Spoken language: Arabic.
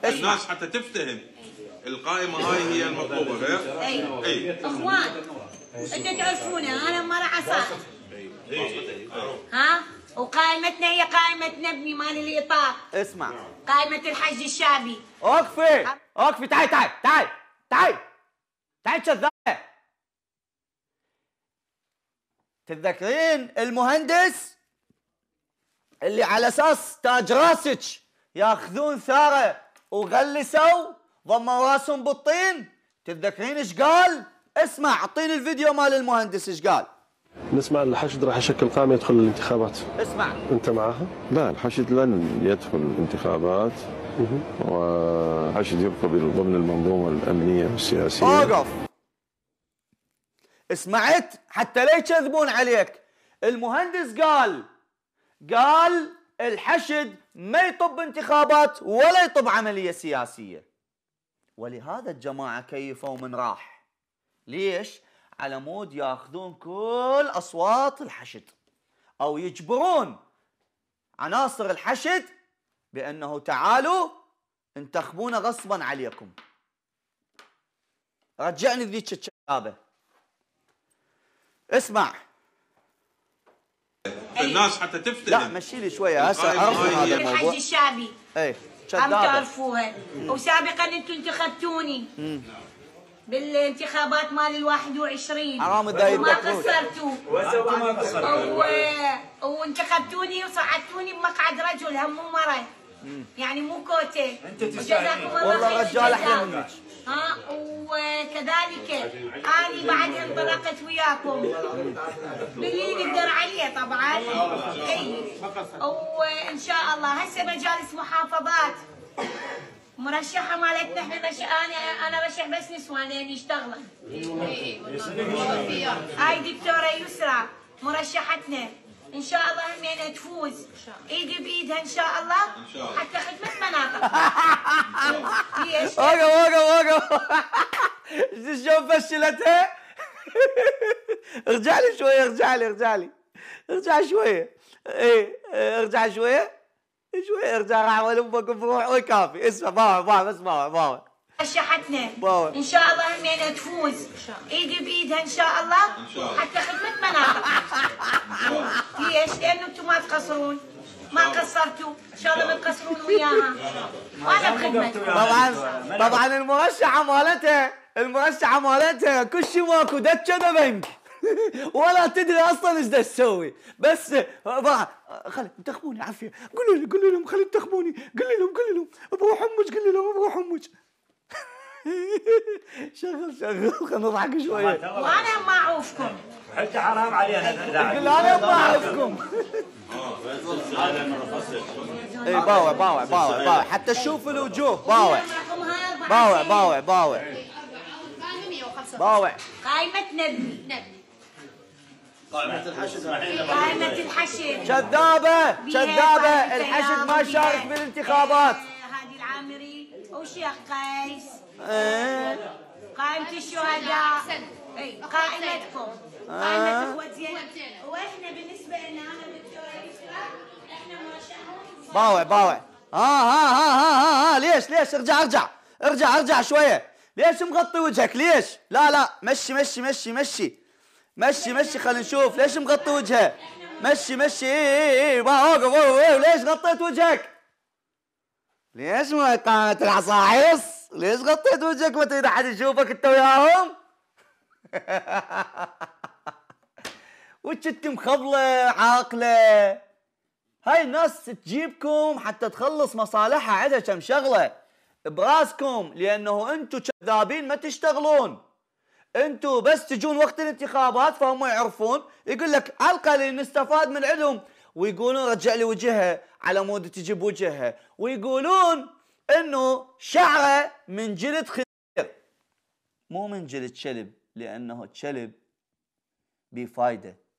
الناس حتى تفتهم القائمه هاي هي المطلوبه. اي اخوان انتوا تعرفونا انا ما راح اصاحب. ها وقائمتنا هي قائمه نبني مال الاطار. اسمع قائمه الحشد الشعبي. اوقفي اوقفي، تعي تعي تعي تعي تعي كذابه. تتذكرين المهندس اللي على اساس تاج راسك ياخذون ثاره وغلسوا ضموا راسهم بالطين؟ تتذكرين ايش قال؟ اسمع اعطيني الفيديو مال المهندس ايش قال. نسمع الحشد راح يشكل قائمه يدخل الانتخابات. اسمع انت معها؟ لا، الحشد لن يدخل الانتخابات، والحشد يبقى ضمن المنظومه الامنيه والسياسيه. اوقف. سمعت؟ حتى لا يكذبون عليك. المهندس قال الحشد ما يطب انتخابات ولا يطب عمليه سياسيه. ولهذا الجماعه كيفوا من راح. ليش؟ على مود ياخذون كل اصوات الحشد او يجبرون عناصر الحشد بانه تعالوا انتخبونا غصبا عليكم. رجعني ذيك الكذابه. اسمع الناس حتى تفتهم. لا مشي لي شويه هسه اعرف هذا الموضوع. الحشد الشعبي اي هم تعرفوها. وسابقا انتم انتخبتوني بالانتخابات مال ال21. حرام اذا وما يتذكروك. قصرتوا وانتخبتوني وصعدتونني بمقعد رجل هم مو مرة، يعني مو كوته. وجزاكم الله والله خير. رجال احلى منك. ها وكذلك اني بعد انطلقت وياكم باللي نقدر عليه طبعا. اي وان شاء الله هسه مجالس محافظات مرشحه مالتنا احنا انا رشح بس نسوان لان يشتغلن. هاي دكتوره يسرى مرشحتنا ان شاء الله همين تفوز ايدي بايدها ان شاء الله حتى خدمه مناطق. ليش؟ وقف شلون فشلتها؟ ارجع لي شويه ارجع شويه. ارجع شويه ارجع راح اول امك بروح وكافي. اسمع بابا بس بابا رشحتنا ان شاء الله همين تفوز ايدي بايدها ان شاء الله حتى خدمه مناطق. ليش؟ لانه انتم ما تقصرون، ما قصرتوا ان شاء الله ما تقصرون وياها وانا بخدمتكم. طبعا المرشحه مالتها كل شيء ماكو دكه بنك ولا تدري اصلا ايش تسوي. بس خلي انتخبوني عافيه. قولوا لهم خلي انتخبوني. قول لهم بروح امك. شغل خلينا نضحك شويه. وانا ما اعوفكم. حتى حرام علينا. قل انا ما اعرفكم. اي باوع حتى تشوف الوجوه. باوع قائمة نبني. قائمة الحشد. كذابة الحشد ما شارك بالانتخابات. هادي العامري وشيخ قيس. قائمة الشهداء. قائمتكم قائمة اخوتين. واحنا بالنسبة لنا انا دكتورة يسرى احنا مرشحون. باوع ها ليش ارجع شويه. ليش مغطي وجهك؟ ليش؟ لا مشي خلينا نشوف. ليش مغطي وجهه؟ مشي اوقف. ليش غطيت وجهك؟ ليش ما قامة العصاعص؟ ليش غطيت وجهك ما تريد احد يشوفك انت وياهم؟ وجهك مخبله عاقله. هاي الناس تجيبكم حتى تخلص مصالحها. عندها كم شغله براسكم، لانه انتم كذابين ما تشتغلون. انتم بس تجون وقت الانتخابات فهم يعرفون. يقول لك على القليل نستفاد من عندهم ويقولون رجع لي وجهها على مود تجيب وجهها. ويقولون انه شعره من جلد خنزير مو من جلد كلب، لانه الكلب بفايده.